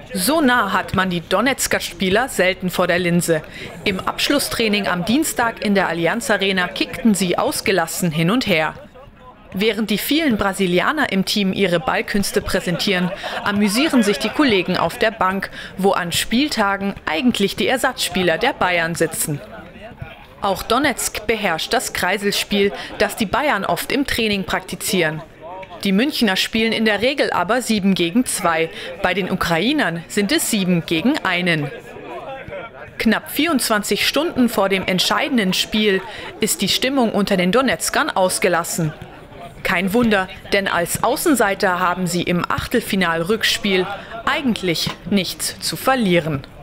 So nah hat man die Donezker Spieler selten vor der Linse. Im Abschlusstraining am Dienstag in der Allianz Arena kickten sie ausgelassen hin und her. Während die vielen Brasilianer im Team ihre Ballkünste präsentieren, amüsieren sich die Kollegen auf der Bank, wo an Spieltagen eigentlich die Ersatzspieler der Bayern sitzen. Auch Donezk beherrscht das Kreiselspiel, das die Bayern oft im Training praktizieren. Die Münchner spielen in der Regel aber 7 gegen 2. Bei den Ukrainern sind es 7 gegen 1. Knapp 24 Stunden vor dem entscheidenden Spiel ist die Stimmung unter den Donezkern ausgelassen. Kein Wunder, denn als Außenseiter haben sie im Achtelfinal-Rückspiel eigentlich nichts zu verlieren.